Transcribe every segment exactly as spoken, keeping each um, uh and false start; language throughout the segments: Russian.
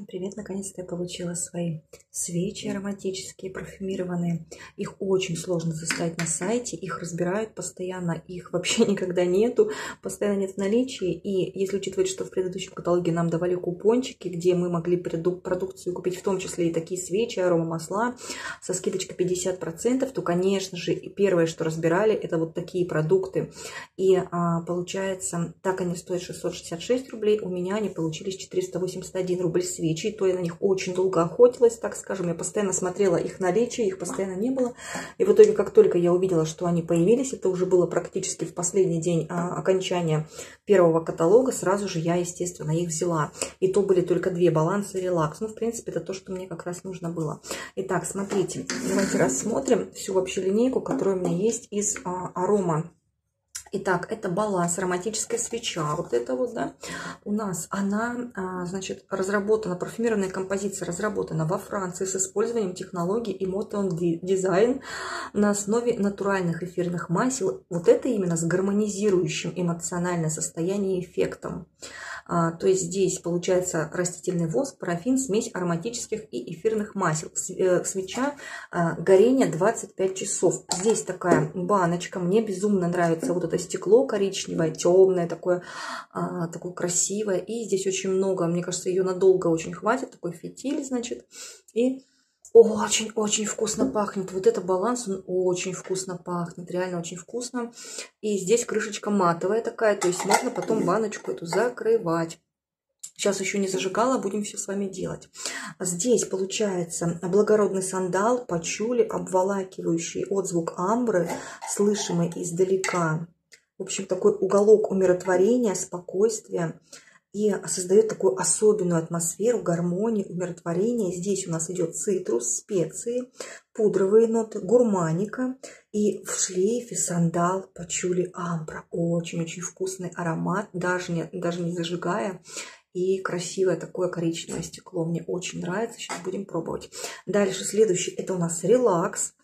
Всем привет! Наконец-то я получила свои свечи ароматические, парфюмированные. Их очень сложно заставить на сайте, их разбирают постоянно, их вообще никогда нету, постоянно нет в наличии. И если учитывать, что в предыдущем каталоге нам давали купончики, где мы могли продукцию купить, в том числе и такие свечи, аромамасла со скидочкой пятьдесят процентов, то, конечно же, первое, что разбирали, это вот такие продукты. И а, получается, так они стоят шестьсот шестьдесят шесть рублей, у меня они получились четыреста восемьдесят один рубль свечи. И то я на них очень долго охотилась, так скажем. Я постоянно смотрела их наличие, их постоянно не было. И в итоге, как только я увидела, что они появились, это уже было практически в последний день а, окончания первого каталога, сразу же я, естественно, их взяла. И то были только две: баланс и релакс. Ну, в принципе, это то, что мне как раз нужно было. Итак, смотрите, давайте рассмотрим всю вообще линейку, которая у меня есть из а, арома. Итак, это баланс, ароматическая свеча, вот это вот, да, у нас она, значит, разработана, парфюмированная композиция разработана во Франции с использованием технологий Emotion Design на основе натуральных эфирных масел, вот это именно с гармонизирующим эмоциональное состояние эффектом. А, то есть здесь получается растительный воск, парафин, смесь ароматических и эфирных масел. Свеча, а, горение двадцать пять часов. Здесь такая баночка. Мне безумно нравится вот это стекло коричневое, темное, такое, а, такое красивое. И здесь очень много, мне кажется, ее надолго очень хватит. Такой фитиль, значит. И очень-очень вкусно пахнет. Вот это баланс, он очень вкусно пахнет. Реально очень вкусно. И здесь крышечка матовая такая. То есть можно потом баночку эту закрывать. Сейчас еще не зажигала, будем все с вами делать. Здесь получается благородный сандал, пачули, обволакивающий отзвук амбры, слышимый издалека. В общем, такой уголок умиротворения, спокойствия. И создает такую особенную атмосферу, гармонии, умиротворения. Здесь у нас идет цитрус, специи, пудровые ноты, гурманика. И в шлейфе сандал, пачули, амбра. Очень-очень вкусный аромат, даже не, даже не зажигая. И красивое такое коричневое стекло. Мне очень нравится. Сейчас будем пробовать. Дальше следующий. Это у нас релакс.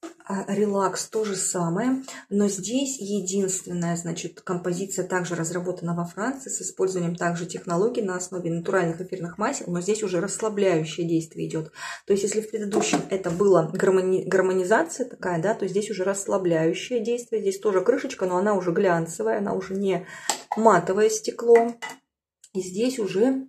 Релакс то же самое, но здесь единственная, значит, композиция также разработана во Франции с использованием также технологий на основе натуральных эфирных масел, но здесь уже расслабляющее действие идет. То есть, если в предыдущем это была гармони... гармонизация такая, да, то здесь уже расслабляющее действие. Здесь тоже крышечка, но она уже глянцевая, она уже не матовое стекло. И здесь уже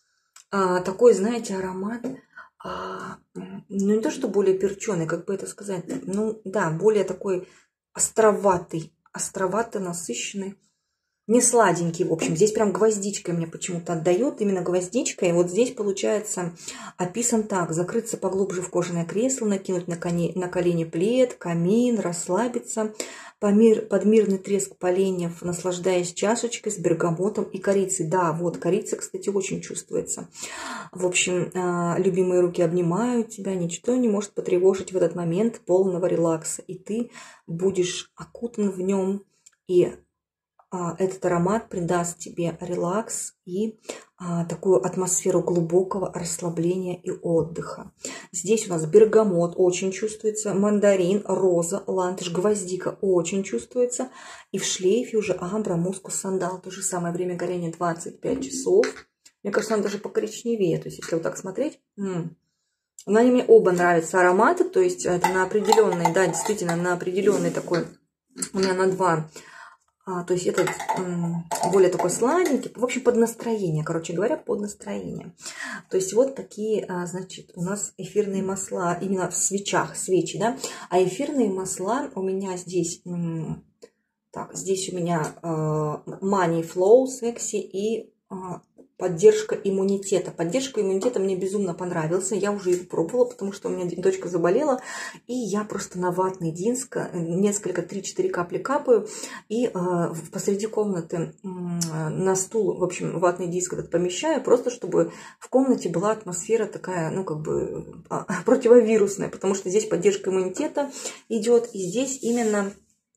а, такой, знаете, аромат. А, ну, не то, что более перченый, как бы это сказать, ну, да, более такой островатый, островато насыщенный, не сладенький, в общем. Здесь прям гвоздичкой мне почему-то отдает, именно гвоздичкой. И вот здесь, получается, описан так: закрыться поглубже в кожаное кресло, накинуть на, коне, на колени плед, камин, расслабиться, помир, под мирный треск поленьев, наслаждаясь чашечкой с бергамотом и корицей. Да, вот, корица, кстати, очень чувствуется. В общем, любимые руки обнимают тебя, ничто не может потревожить в этот момент полного релакса. И ты будешь окутан в нем, и этот аромат придаст тебе релакс и а, такую атмосферу глубокого расслабления и отдыха. Здесь у нас бергамот очень чувствуется, мандарин, роза, ландыш, гвоздика очень чувствуется. И в шлейфе уже амбра, мускус, сандал. То же самое, время горения двадцать пять часов. Мне кажется, она даже покоричневее. То есть, если вот так смотреть... М-м. Но они мне оба нравятся ароматы. То есть, это на определенный, да, действительно, на определенный такой... У меня на два... А, то есть этот м, более такой сладенький, в общем, под настроение, короче говоря, под настроение. То есть вот такие, а, значит, у нас эфирные масла, именно в свечах, свечи, да. А эфирные масла у меня здесь, м, так, здесь у меня а, Money Flow, Sexy и а, поддержка иммунитета. Поддержка иммунитета мне безумно понравился. Я уже его пробовала, потому что у меня дочка заболела. И я просто на ватный диск несколько, три-четыре капли капаю. И э, посреди комнаты э, на стул, в общем, ватный диск этот помещаю. Просто чтобы в комнате была атмосфера такая, ну, как бы э, противовирусная. Потому что здесь поддержка иммунитета идет. И здесь именно...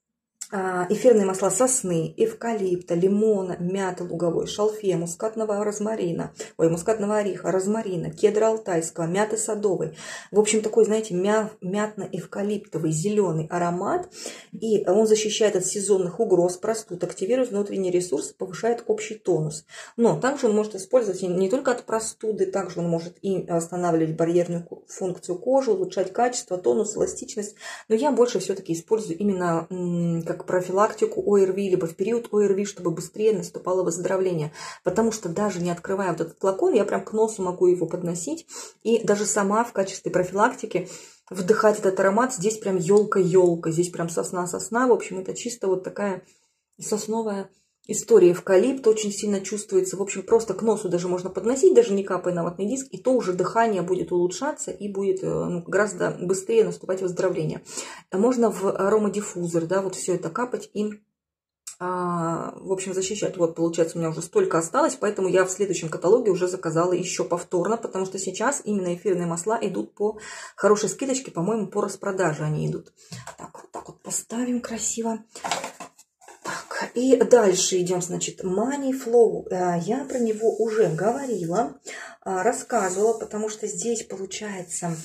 эфирные масла сосны, эвкалипта, лимона, мяты луговой, шалфея, мускатного розмарина, ой, мускатного ореха, розмарина, кедра алтайского, мяты садовой. В общем, такой, знаете, мя, мятно-эвкалиптовый зеленый аромат. И он защищает от сезонных угроз, простуд, активирует внутренний ресурс, повышает общий тонус. Но также он может использовать не только от простуды, также он может и восстанавливать барьерную функцию кожи, улучшать качество, тонус, эластичность. Но я больше все-таки использую именно как профилактику ОРВИ, либо в период ОРВИ, чтобы быстрее наступало выздоровление. Потому что даже не открывая вот этот флакон, я прям к носу могу его подносить. И даже сама в качестве профилактики вдыхать этот аромат. Здесь прям елка-елка, здесь прям сосна-сосна. В общем, это чисто вот такая сосновая история. Эвкалипт очень сильно чувствуется. В общем, просто к носу даже можно подносить, даже не капая на ватный диск, и то уже дыхание будет улучшаться и будет ну, гораздо быстрее наступать выздоровление. Можно в аромадиффузор, да, вот все это капать и, а, в общем, защищать. Вот, получается, у меня уже столько осталось, поэтому я в следующем каталоге уже заказала еще повторно, потому что сейчас именно эфирные масла идут по хорошей скидочке, по-моему, по распродаже они идут. Так, вот так вот поставим красиво. И дальше идем, значит, Money Flow. Я про него уже говорила, рассказывала, потому что здесь получается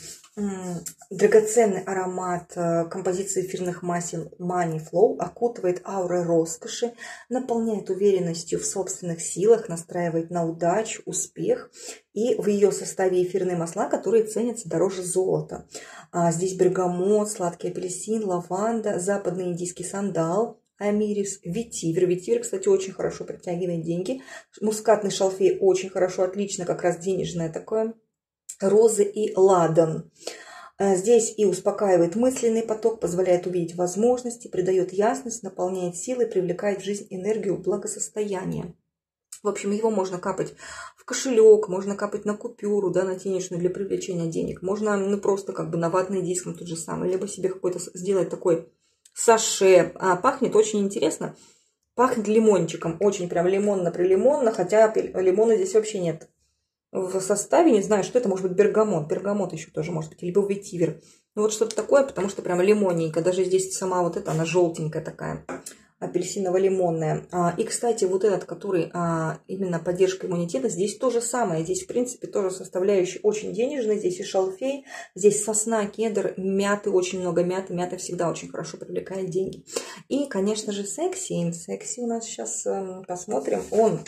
драгоценный аромат композиции эфирных масел Money Flow, окутывает аурой роскоши, наполняет уверенностью в собственных силах, настраивает на удачу, успех. И в ее составе эфирные масла, которые ценятся дороже золота. Здесь бергамот, сладкий апельсин, лаванда, западный индийский сандал, амирис, ветивер. Ветивер, кстати, очень хорошо притягивает деньги. Мускатный шалфей очень хорошо, отлично, как раз денежное такое. Розы и ладан. Здесь и успокаивает мысленный поток, позволяет увидеть возможности, придает ясность, наполняет силой, привлекает в жизнь энергию благосостояния. В общем, его можно капать в кошелек, можно капать на купюру, да, на денежную для привлечения денег. Можно ну, просто как бы на ватный диск, тот же самый, либо себе какой-то сделать такой саше. А пахнет очень интересно. Пахнет лимончиком. Очень прям лимонно-прилимонно. Хотя лимона здесь вообще нет в составе. Не знаю, что это. Может быть бергамот. Бергамот еще тоже может быть. Либо ветивер. Ну вот что-то такое, потому что прям лимонненько. Даже здесь сама вот эта, она желтенькая такая. Апельсиново-лимонная. И, кстати, вот этот, который именно поддержка иммунитета, здесь то же самое. Здесь, в принципе, тоже составляющий очень денежный. Здесь и шалфей, здесь сосна, кедр, мяты, очень много мяты. Мята всегда очень хорошо привлекает деньги. И, конечно же, секси. Секси у нас сейчас посмотрим. Он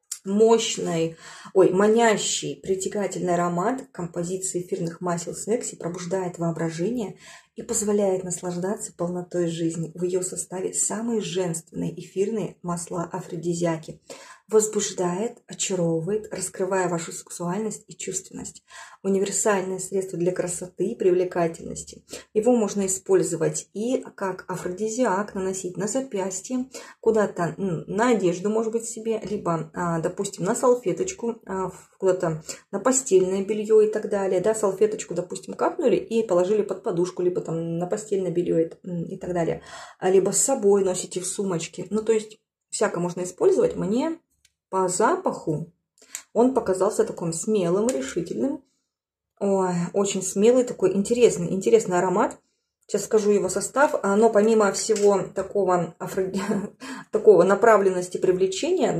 мощный, ой, манящий, притягательный аромат композиции эфирных масел секси пробуждает воображение и позволяет наслаждаться полнотой жизни. В ее составе самые женственные эфирные масла-афродизиаки. Возбуждает, очаровывает, раскрывая вашу сексуальность и чувственность. Универсальное средство для красоты и привлекательности. Его можно использовать и как афродизиак, наносить на запястье, куда-то на одежду, может быть, себе, либо, допустим, на салфеточку, куда-то на постельное белье и так далее. Да, салфеточку, допустим, капнули и положили под подушку, либо там на постельное белье и так далее. Либо с собой носите в сумочке. Ну, то есть, всяко можно использовать. Мне по запаху он показался таким смелым, решительным. Ой, очень смелый, такой интересный, интересный аромат. Сейчас скажу его состав. Но помимо всего такого, такого направленности привлечения,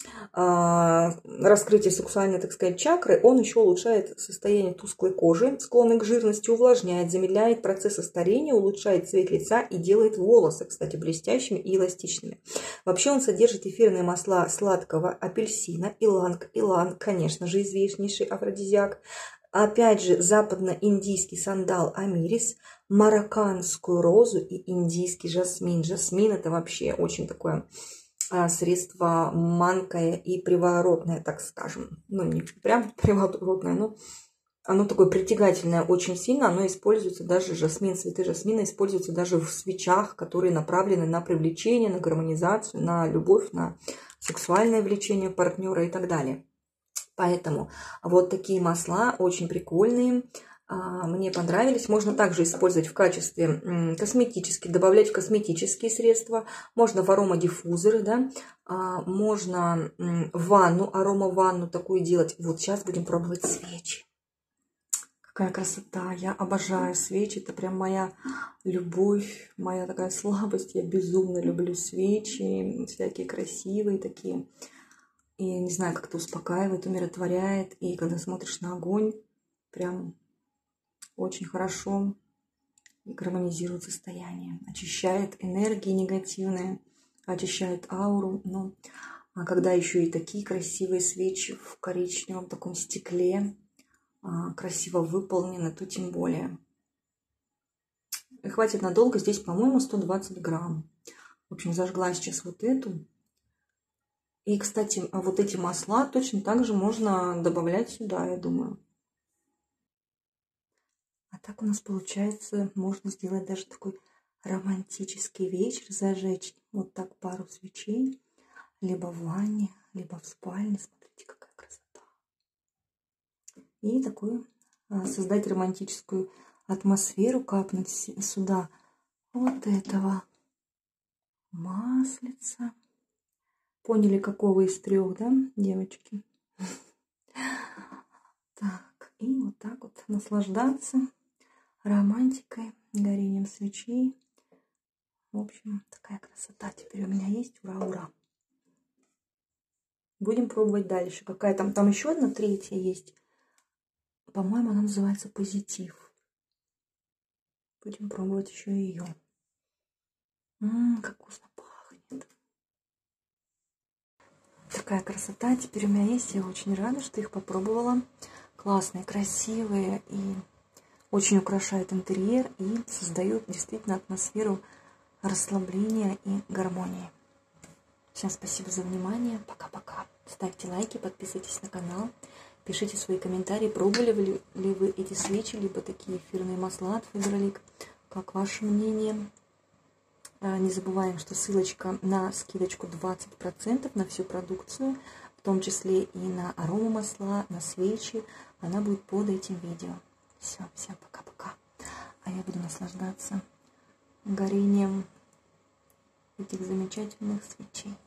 да, раскрытия сексуальной, так сказать, чакры, он еще улучшает состояние тусклой кожи, склонной к жирности, увлажняет, замедляет процессы старения, улучшает цвет лица и делает волосы, кстати, блестящими и эластичными. Вообще он содержит эфирные масла сладкого апельсина, иланг, иланг, конечно же, известнейший афродизиак. Опять же, западно-индийский сандал амирис, марокканскую розу и индийский жасмин. Жасмин – это вообще очень такое средство манкое и приворотное, так скажем. Ну, не прям приворотное, но оно такое притягательное очень сильно. Оно используется даже, жасмин, цветы жасмина используются даже в свечах, которые направлены на привлечение, на гармонизацию, на любовь, на сексуальное влечение партнера и так далее. Поэтому вот такие масла очень прикольные, мне понравились. Можно также использовать в качестве косметических, добавлять в косметические средства. Можно в аромадиффузоры, да, можно в ванну, аромаванну такую делать. Вот сейчас будем пробовать свечи. Какая красота! Я обожаю свечи. Это прям моя любовь, моя такая слабость. Я безумно люблю свечи, всякие красивые такие. И не знаю, как это успокаивает, умиротворяет. И когда смотришь на огонь, прям очень хорошо гармонизирует состояние, очищает энергии негативные, очищает ауру. Ну, а когда еще и такие красивые свечи в коричневом таком стекле, красиво выполнены, то тем более. И хватит надолго, здесь, по-моему, сто двадцать грамм. В общем, зажгла сейчас вот эту. И, кстати, а вот эти масла точно так же можно добавлять сюда, я думаю. А так у нас получается, можно сделать даже такой романтический вечер, зажечь вот так пару свечей, либо в ванне, либо в спальне. Смотрите, какая красота. И такую создать романтическую атмосферу, капнуть сюда вот этого маслица. Поняли, какого из трех, да, девочки? Так, и вот так вот наслаждаться романтикой, горением свечей. В общем, такая красота теперь у меня есть. Ура, ура! Будем пробовать дальше. Какая там? Там еще одна третья есть. По-моему, она называется «Позитив». Будем пробовать еще ее. Ммм, как вкусно пахнет. Такая красота теперь у меня есть. Я очень рада, что их попробовала. Классные, красивые и очень украшают интерьер и создают действительно атмосферу расслабления и гармонии. Всем спасибо за внимание. Пока-пока. Ставьте лайки, подписывайтесь на канал. Пишите свои комментарии, пробовали ли вы эти свечи, либо такие эфирные масла от Faberlic. Как ваше мнение? Не забываем, что ссылочка на скидочку двадцать процентов на всю продукцию, в том числе и на аромамасла, на свечи, она будет под этим видео. Все, всем пока-пока. А я буду наслаждаться горением этих замечательных свечей.